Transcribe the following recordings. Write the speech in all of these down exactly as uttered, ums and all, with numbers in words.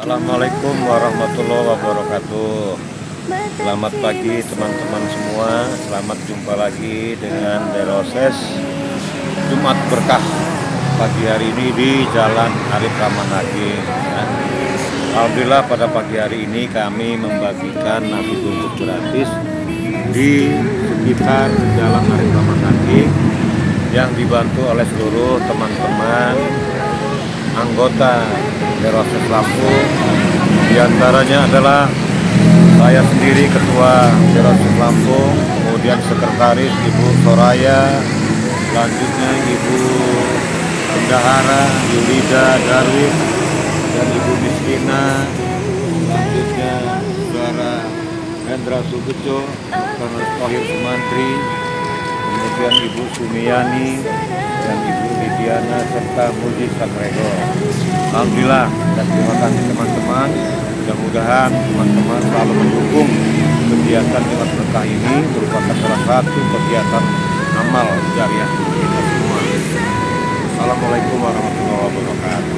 Assalamualaikum warahmatullahi wabarakatuh. Selamat pagi teman-teman semua. Selamat jumpa lagi dengan Deroses Jumat Berkah pagi hari ini di Jalan Arif Rahman Hakim. Alhamdulillah pada pagi hari ini kami membagikan nasi bungkus gratis di sekitar Jalan Arif Rahman Hakim yang dibantu oleh seluruh teman-teman anggota Deroses Lampung. Di antaranya adalah saya sendiri ketua Deroses Lampung, kemudian sekretaris Ibu Soraya, selanjutnya Ibu Bendahara Yulida Darwin dan Ibu Miskina, selanjutnya Saudara Hendra Subejo, Saudara Tohir Sumantri, kemudian Ibu Sumiyani dan Ibu Lidiana serta Muji Sakrego. Alhamdulillah dan terima kasih teman-teman. Mudah-mudahan teman-teman selalu mendukung kegiatan Jumat Berkah ini, merupakan salah satu kegiatan amal jariah kita semua. Assalamualaikum warahmatullahi wabarakatuh.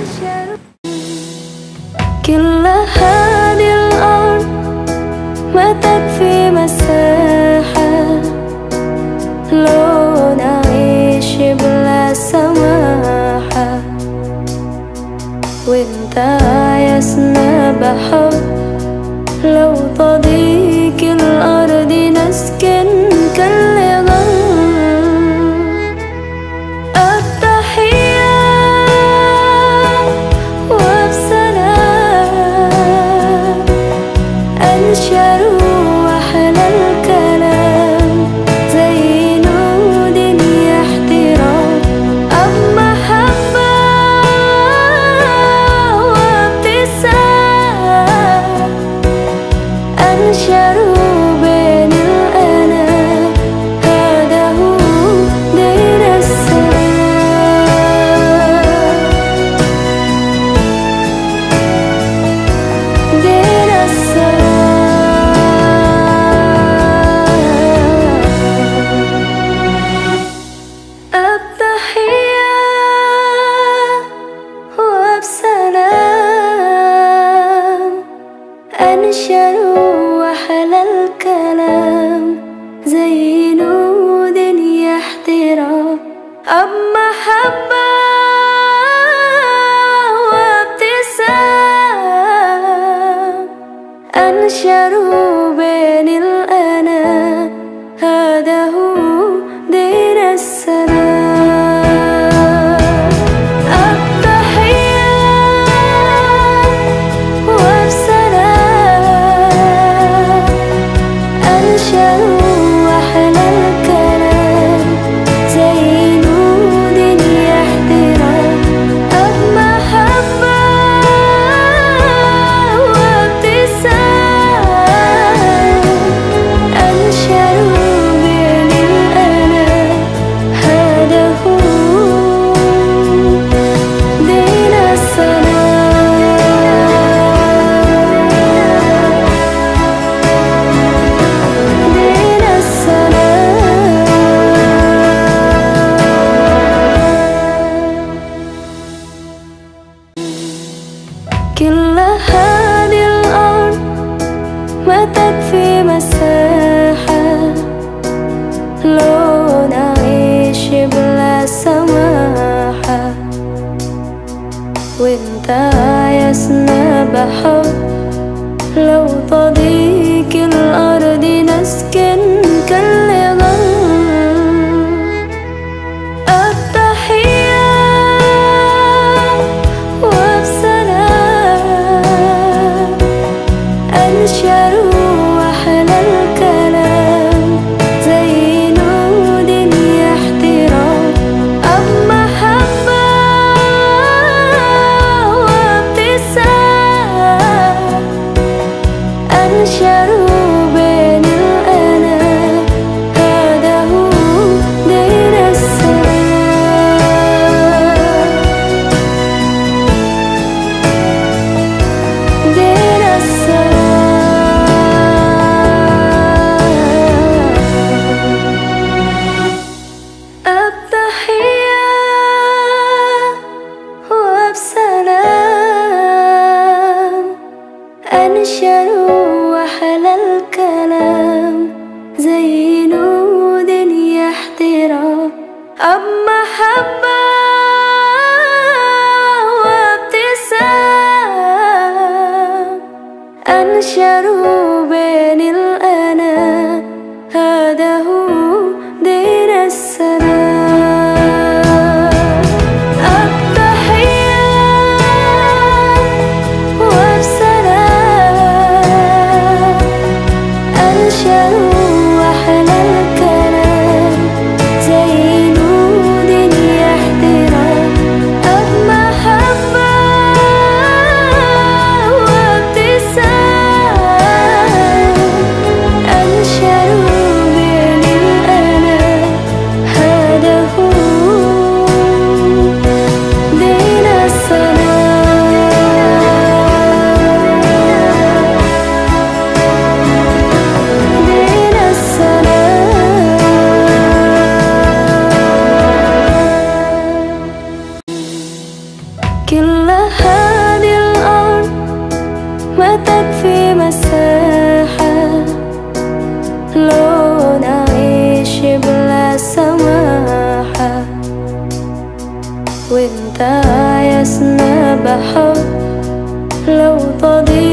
كل هذه الأرض ما تكفي مساحة لو نعيش بلا سماحة وانت عايزنا بحب لو تضيق الأرض نسكن كاللغم التحية وبسلام أنشروا أحلى الكلام زي نود احترام أب محبة وابتسام أنشروا بين الأنام هذا هو دين السلام دين السلام التحية وبسلام أنشروا أحلى الكلام زي نود احترام أب محبة وابتسام أنشروا بين الأنام هذا هو دين السلام التحية وبسلام أنشروا أحلى الكلام زي نود احترام أب محبة وابتسام أنشروا بين الأنام هذا هو دين السلام دين السلام كل هذه الأرض ما تكفي مساحة لو نعيش بلا سماحة وانت عايزنا بحب لو تضيق الأرض نسكن كاللغم التحية وبسلام أنشروا أحلى الكلام زي نود احترام أب محبة وابتسام أنشروا أحلى الكلام زي نود احترام أب محبة وابتسام أنشروا بين الأنام هذا هو دين السلام التحيات وبسلام أنشروا أحلى الكلام زي نود احترام أب محبة وابتسام أنشروا بين الأنام هذا هو دين السلام دين السلام كل هذه الأرض ما تكفي مساحة لو نعيش بلا سماحة وانت عايزنا بحب لو تضيع